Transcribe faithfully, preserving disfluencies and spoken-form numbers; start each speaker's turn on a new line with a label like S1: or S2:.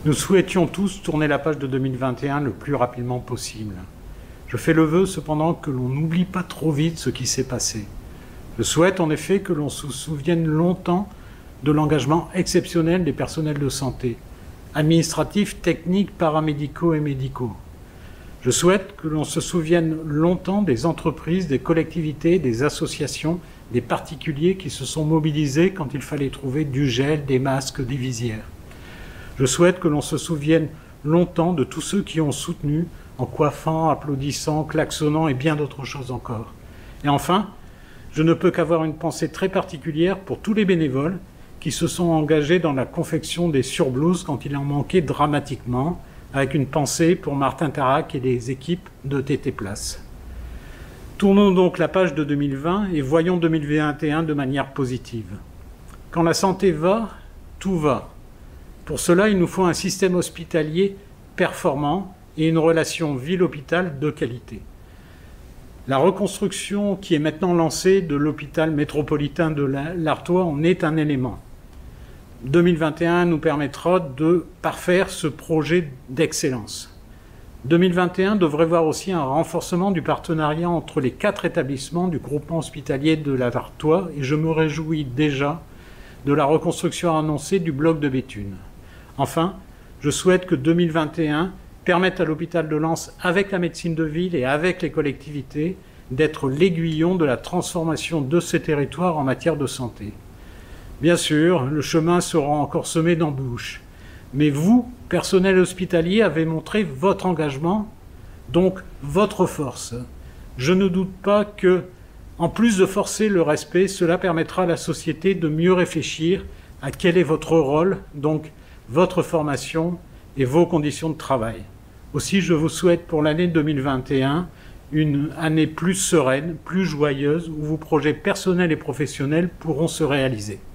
S1: Nous souhaitions tous tourner la page de deux mille vingt et un le plus rapidement possible. Je fais le vœu cependant que l'on n'oublie pas trop vite ce qui s'est passé. Je souhaite en effet que l'on se souvienne longtemps de l'engagement exceptionnel des personnels de santé, administratifs, techniques, paramédicaux et médicaux. Je souhaite que l'on se souvienne longtemps des entreprises, des collectivités, des associations, des particuliers qui se sont mobilisés quand il fallait trouver du gel, des masques, des visières. Je souhaite que l'on se souvienne longtemps de tous ceux qui ont soutenu, en coiffant, applaudissant, klaxonnant et bien d'autres choses encore. Et enfin, je ne peux qu'avoir une pensée très particulière pour tous les bénévoles qui se sont engagés dans la confection des surblouses quand il en manquait dramatiquement, avec une pensée pour Martin Tarac et les équipes de T T Place. Tournons donc la page de deux mille vingt et voyons deux mille vingt et un de manière positive. Quand la santé va, tout va. Pour cela, il nous faut un système hospitalier performant et une relation ville-hôpital de qualité. La reconstruction qui est maintenant lancée de l'hôpital métropolitain de l'Artois en est un élément. deux mille vingt et un nous permettra de parfaire ce projet d'excellence. deux mille vingt et un devrait voir aussi un renforcement du partenariat entre les quatre établissements du groupement hospitalier de l'Artois et je me réjouis déjà de la reconstruction annoncée du bloc de Béthune. Enfin, je souhaite que deux mille vingt et un permette à l'hôpital de Lens, avec la médecine de ville et avec les collectivités, d'être l'aiguillon de la transformation de ces territoires en matière de santé. Bien sûr, le chemin sera encore semé d'embûches. Mais vous, personnel hospitalier, avez montré votre engagement, donc votre force. Je ne doute pas que, en plus de forcer le respect, cela permettra à la société de mieux réfléchir à quel est votre rôle, donc votre formation et vos conditions de travail. Aussi, je vous souhaite pour l'année deux mille vingt et un une année plus sereine, plus joyeuse, où vos projets personnels et professionnels pourront se réaliser.